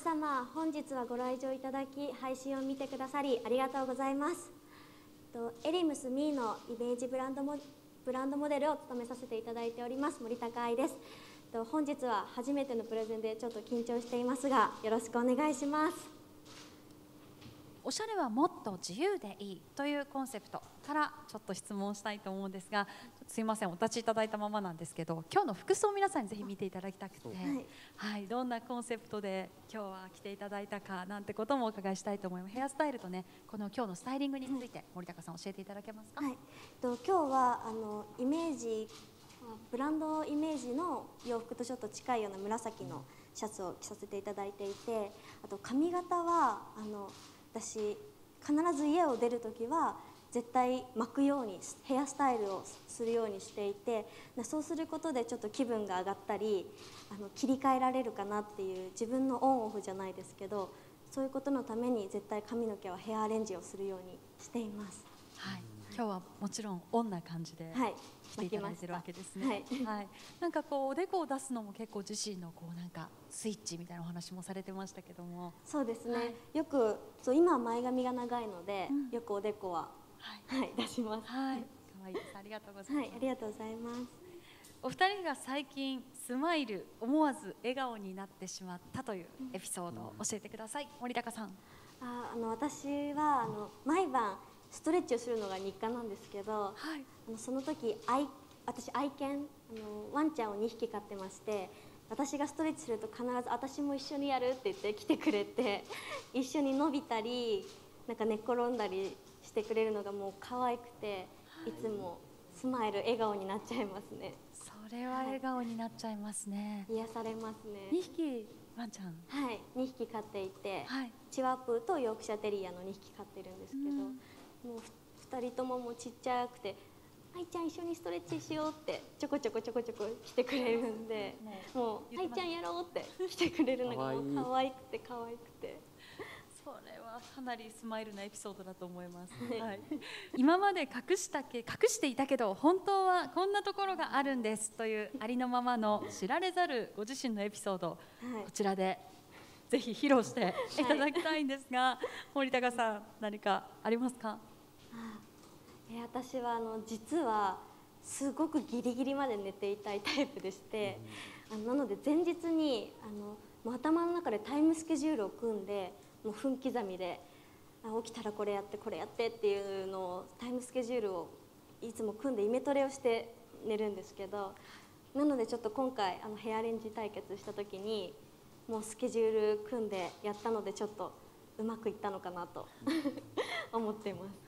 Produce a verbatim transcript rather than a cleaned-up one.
様、本日はご来場いただき、配信を見てくださりありがとうございます。とエリムスミーのイメージブランドモブランドモデルを務めさせていただいております森高愛です。と本日は初めてのプレゼンでちょっと緊張していますが、よろしくお願いします。 おしゃれはもっと自由でいいというコンセプトからちょっと質問したいと思うんですが、すいませんお立ちいただいたままなんですけど、今日の服装を皆さんにぜひ見ていただきたくて、はい、はい、どんなコンセプトで今日は着ていただいたかなんてこともお伺いしたいと思います。ヘアスタイルとね、この今日のスタイリングについて森高さん教えていただけますか？ はい、と今日はあのイメージブランドイメージの洋服とちょっと近いような紫のシャツを着させていただいていて、あと髪型はあの私必ず家を出るときは絶対巻くようにヘアスタイルをするようにしていて、そうすることでちょっと気分が上がったりあの切り替えられるかなっていう、自分のオンオフじゃないですけど、そういうことのために絶対髪の毛はヘアアレンジをするようにしています。 はい、今日はもちろんオンな感じで着ていただいてるわけですね。はい、はい、なんかこうおでこを出すのも結構自身のこうなんかスイッチみたいなお話もされてましたけども。 そうですね、はい、よくそう今は前髪が長いので、うん、よくおでこは、はいはい、出します。 はい、可愛いです。ありがとうございます。 はい、ありがとうございます。 お二人が最近スマイル思わず笑顔になってしまったというエピソードを教えてください。森高さん。 ああの私はあの毎晩ストレッチをするのが日課なんですけど、はい、あのその時愛私愛犬あのワンちゃんをにひき飼ってまして、私がストレッチすると必ず私も一緒にやるって言って来てくれて一緒に伸びたりなんか寝っ転んだりしてくれるのがもう可愛くて、はい、いつもスマイル笑顔になっちゃいますね。 それは笑顔になっちゃいますね。 はい、癒されますね。 にひきワンちゃん、 はい、にひき飼っていて、はい、チワップーとヨークシャテリアのにひき飼ってるんですけど、うん、もうふたりとももうちっちゃくて「愛ちゃん一緒にストレッチしよう」ってちょこちょこちょこちょこ来てくれるんで、もう「愛ちゃんやろう」って来てくれるのがもう可愛くて可愛くて。 それはかなりスマイルなエピソードだと思います。はい、今まで隠したけ隠していたけど本当はこんなところがあるんですというありのままの知られざるご自身のエピソード、はい、こちらでぜひ披露していただきたいんですが、はい、森高さん何かありますか？ああ、え私はあの実はすごくギリギリまで寝ていたいタイプでして、あのなので前日にあのもう頭の中でタイムスケジュールを組んで、もう分刻みであ起きたらこれやってこれやってっていうのをタイムスケジュールをいつも組んでイメトレをして寝るんですけど、なのでちょっと今回あのヘアアレンジ対決した時にもうスケジュール組んでやったのでちょっとうまくいったのかなと思っています。